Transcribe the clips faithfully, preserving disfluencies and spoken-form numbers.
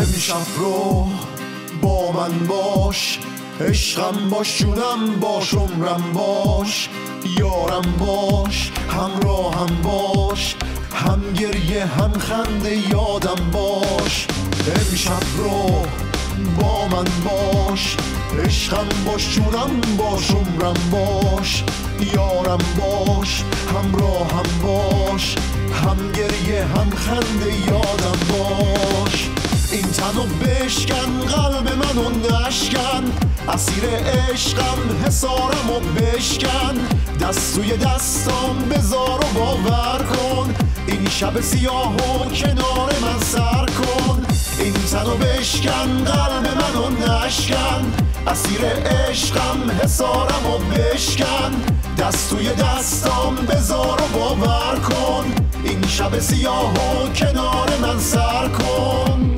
امشب رو با من باش، عشقم باش، جونم باش، عمرم باش، یارم باش، همراهم باش، هم گریه هم خنده یادم باش. امشب رو با من باش، عشقم باش، جونم باش، عمرم باش، یارم باش، همراهم باش، هم گریه هم خنده یادم باش. این تنو بشکن، قلب منو نشکن، اسیر عشقم حسارمو بشکن، دست توی دستام بذار و باور کن، این شب سیاهو کنار من سر کن. این تنو بشکن، قلب منو نشکن، اسیر عشقم حسارمو بشکن، دست توی دستام بذار و باور کن، این شب سیاهو کنار من سر کن.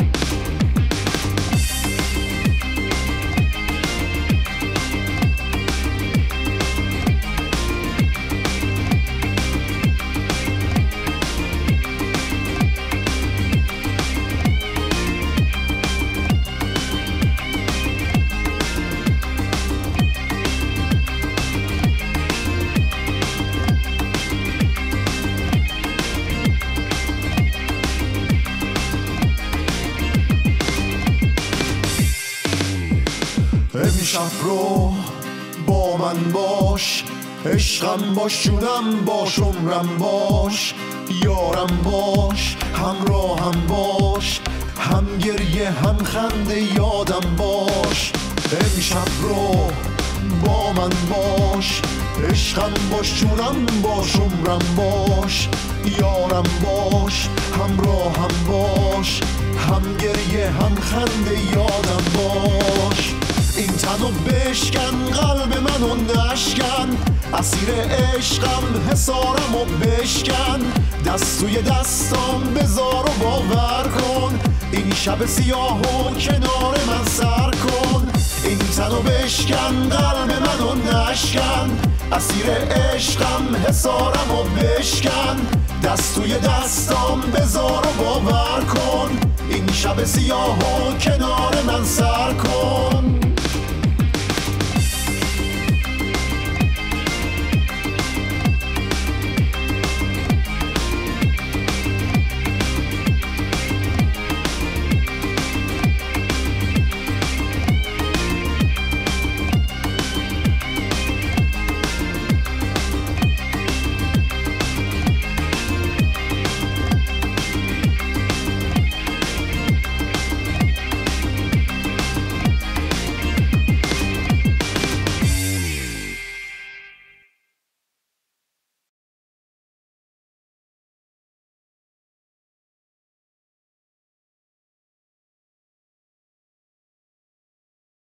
امشب رو با من باش، عشقم باش، جونم باش، عمرم باش، یارم باش، همراهم باش، هم گریه هم خنده یادم باش. امشب رو با من باش، عشقم باش، جونم باش، عمرم باش، یارم باش، همراهم باش، هم گریه هم خنده یادم باش. این تنو بشکن، قلب منو نشکن، اسیر عشقم حسارمو بشکن، دست توی دستام بذار و باور کن، این شب سیاهو کنار من سر کن. این تنو بشکن، قلب منو نشکن، اسیر عشقم حسارمو بشکن، دست توی دستام بذار و باور کن، این شب سیاهو کنار من سر کن.